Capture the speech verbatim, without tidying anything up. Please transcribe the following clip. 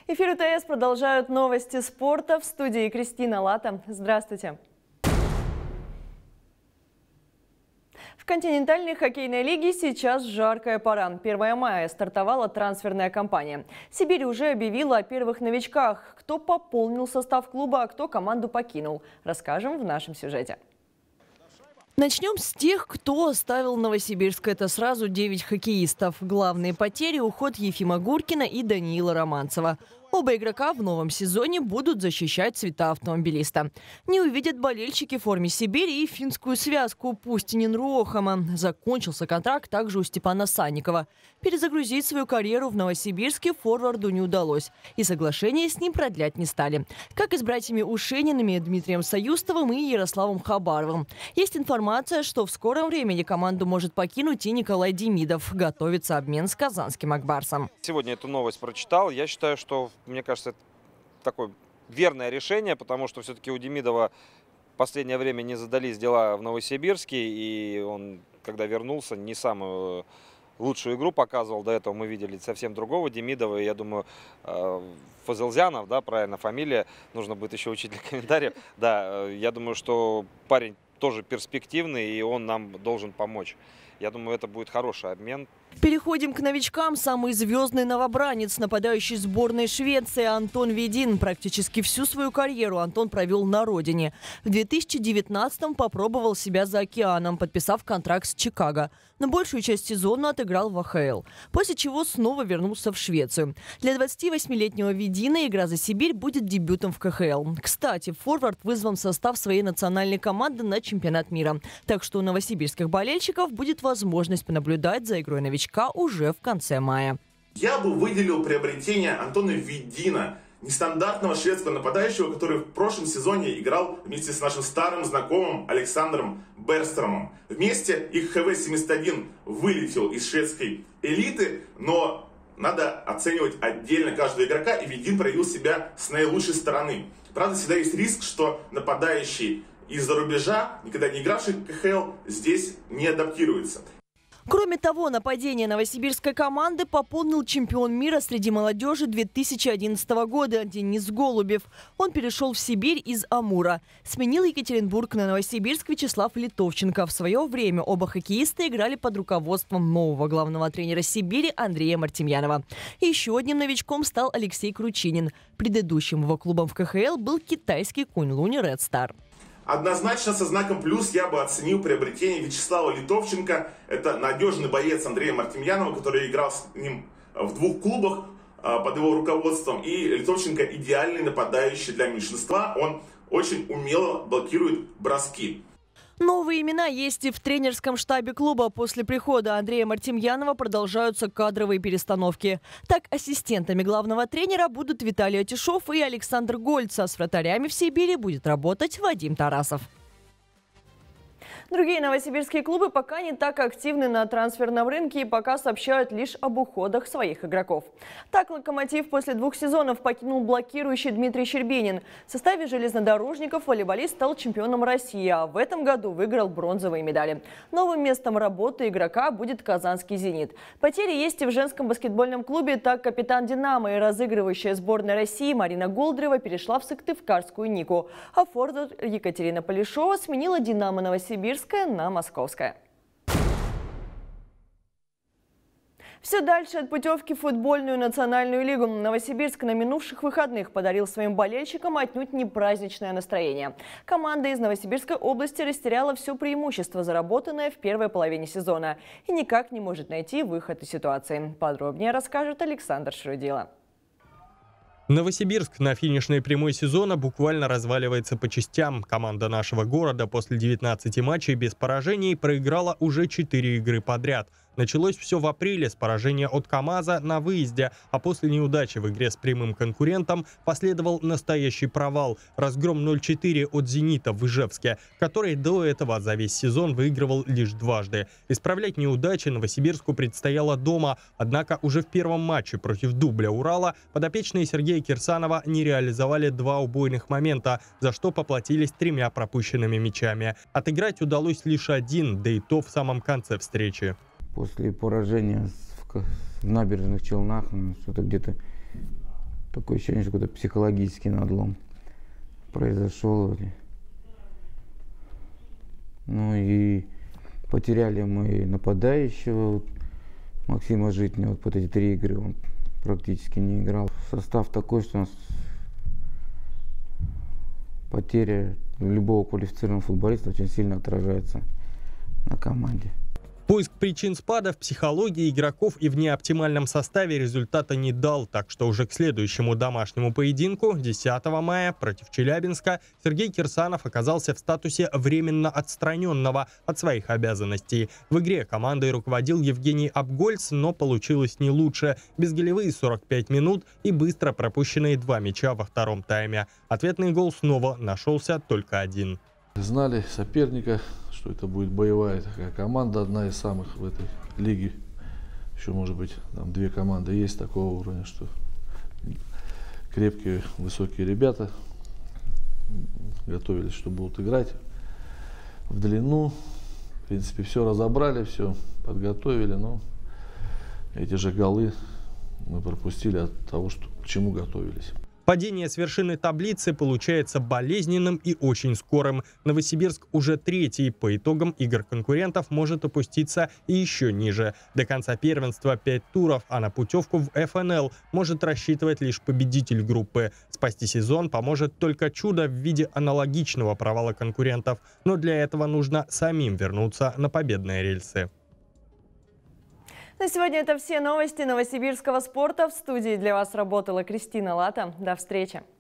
Эфир УТС продолжают новости спорта. В студии Кристина Лата. Здравствуйте. В континентальной хоккейной лиге сейчас жаркая пора. первого мая стартовала трансферная кампания. Сибирь уже объявила о первых новичках. Кто пополнил состав клуба, а кто команду покинул. Расскажем в нашем сюжете. Начнем с тех, кто оставил Новосибирск. Это сразу девять хоккеистов. Главные потери – уход Ефима Гуркина и Даниила Романцева. Оба игрока в новом сезоне будут защищать цвета автомобилиста. Не увидят болельщики в форме Сибири и финскую связку Пустинин-Руохама. Закончился контракт также у Степана Санникова. Перезагрузить свою карьеру в Новосибирске форварду не удалось. И соглашение с ним продлять не стали. Как и с братьями Ушенинами, Дмитрием Союстовым и Ярославом Хабаровым. Есть информация, что в скором времени команду может покинуть и Николай Демидов. Готовится обмен с казанским Акбарсом. Сегодня эту новость прочитал. Я считаю, что, мне кажется, это такое верное решение, потому что все-таки у Демидова в последнее время не задались дела в Новосибирске, и он, когда вернулся, не самую лучшую игру показывал. До этого мы видели совсем другого Демидова. Я думаю, Фазылзянов, да, правильно фамилия, нужно будет еще учить для комментариев. Да, я думаю, что парень тоже перспективный, и он нам должен помочь. Я думаю, это будет хороший обмен. Переходим к новичкам. Самый звездный новобранец, нападающий сборной Швеции Антон Ведин. Практически всю свою карьеру Антон провел на родине. В две тысячи девятнадцатом попробовал себя за океаном, подписав контракт с Чикаго. Но большую часть сезона отыграл в АХЛ, после чего снова вернулся в Швецию. Для двадцативосьмилетнего Ведина игра за Сибирь будет дебютом в ка ха эл. Кстати, форвард вызван в состав своей национальной команды на чемпионат мира. Так что у новосибирских болельщиков будет возможность понаблюдать за игрой новичка уже в конце мая. Я бы выделил приобретение Антона Ведина, нестандартного шведского нападающего, который в прошлом сезоне играл вместе с нашим старым знакомым Александром Берстромом. Вместе их ха вэ семьдесят один вылетел из шведской элиты, но надо оценивать отдельно каждого игрока, и Ведин проявил себя с наилучшей стороны. Правда, всегда есть риск, что нападающий из-за рубежа, никогда не игравший в ка ха эл, здесь не адаптируется. Кроме того, нападение новосибирской команды пополнил чемпион мира среди молодежи две тысячи одиннадцатого года Денис Голубев. Он перешел в Сибирь из Амура. Сменил Екатеринбург на Новосибирск Вячеслав Литовченко. В свое время оба хоккеиста играли под руководством нового главного тренера Сибири Андрея Мартемьянова. И еще одним новичком стал Алексей Кручинин. Предыдущим его клубом в ка ха эл был китайский Куньлунь Ред Стар. Однозначно со знаком плюс я бы оценил приобретение Вячеслава Литовченко. Это надежный боец Андрея Мартемьянова, который играл с ним в двух клубах под его руководством. И Литовченко идеальный нападающий для меньшинства. Он очень умело блокирует броски. Новые имена есть и в тренерском штабе клуба. После прихода Андрея Мартемьянова продолжаются кадровые перестановки. Так, ассистентами главного тренера будут Виталий Атишов и Александр Гольц, а с вратарями в Сибири будет работать Вадим Тарасов. Другие новосибирские клубы пока не так активны на трансферном рынке и пока сообщают лишь об уходах своих игроков. Так, «Локомотив» после двух сезонов покинул блокирующий Дмитрий Щербинин. В составе железнодорожников волейболист стал чемпионом России, а в этом году выиграл бронзовые медали. Новым местом работы игрока будет казанский «Зенит». Потери есть и в женском баскетбольном клубе. Так, капитан «Динамо» и разыгрывающая сборная России Марина Голдырева перешла в Сыктывкарскую «Нику», а форвард Екатерина Полишова сменила «Динамо» Новосибирск на Московское. Все дальше от путевки в футбольную национальную лигу. Новосибирск на минувших выходных подарил своим болельщикам отнюдь не праздничное настроение. Команда из Новосибирской области растеряла все преимущество, заработанное в первой половине сезона, и никак не может найти выход из ситуации. Подробнее расскажет Александр Шрудила. Новосибирск на финишной прямой сезона буквально разваливается по частям. Команда нашего города после девятнадцати матчей без поражений проиграла уже четыре игры подряд. Началось все в апреле с поражения от КамАЗа на выезде, а после неудачи в игре с прямым конкурентом последовал настоящий провал. Разгром ноль четыре от «Зенита» в Ижевске, который до этого за весь сезон выигрывал лишь дважды. Исправлять неудачи Новосибирску предстояло дома, однако уже в первом матче против дубля Урала подопечные Сергея Кирсанова не реализовали два убойных момента, за что поплатились тремя пропущенными мячами. Отыграть удалось лишь один, да и то в самом конце встречи. После поражения в набережных Челнах, что-то где-то Такое ощущение, что какой-то психологический надлом произошел. Ну и потеряли мы нападающего Максима Житнева. Вот эти три игры он практически не играл. Состав такой, что у нас потеря любого квалифицированного футболиста очень сильно отражается на команде. Поиск причин спада в психологии игроков и в неоптимальном составе результата не дал, так что уже к следующему домашнему поединку десятого мая против Челябинска Сергей Кирсанов оказался в статусе временно отстраненного от своих обязанностей. В игре командой руководил Евгений Апгольц, но получилось не лучше. Безголевые сорок пять минут и быстро пропущенные два мяча во втором тайме. Ответный гол снова нашелся только один. Знали соперника, что это будет боевая такая команда, одна из самых в этой лиге. Еще, может быть, там две команды есть такого уровня, что крепкие, высокие ребята готовились, что будут играть в длину. В принципе, все разобрали, все подготовили, но эти же голы мы пропустили от того, что, к чему готовились. Падение с вершины таблицы получается болезненным и очень скорым. Новосибирск уже третий. По итогам игр конкурентов может опуститься и еще ниже. До конца первенства пять туров, а на путевку в эф эн эл может рассчитывать лишь победитель группы. Спасти сезон поможет только чудо в виде аналогичного провала конкурентов. Но для этого нужно самим вернуться на победные рельсы. На сегодня это все новости новосибирского спорта. В студии для вас работала Кристина Лата. До встречи.